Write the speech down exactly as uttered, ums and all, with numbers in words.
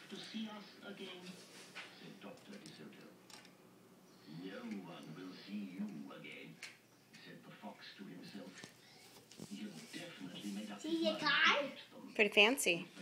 to see us again? Said Doctor DeSoto. No one will see you again, said the fox to himself. You've definitely made up See you guys? Pretty fancy.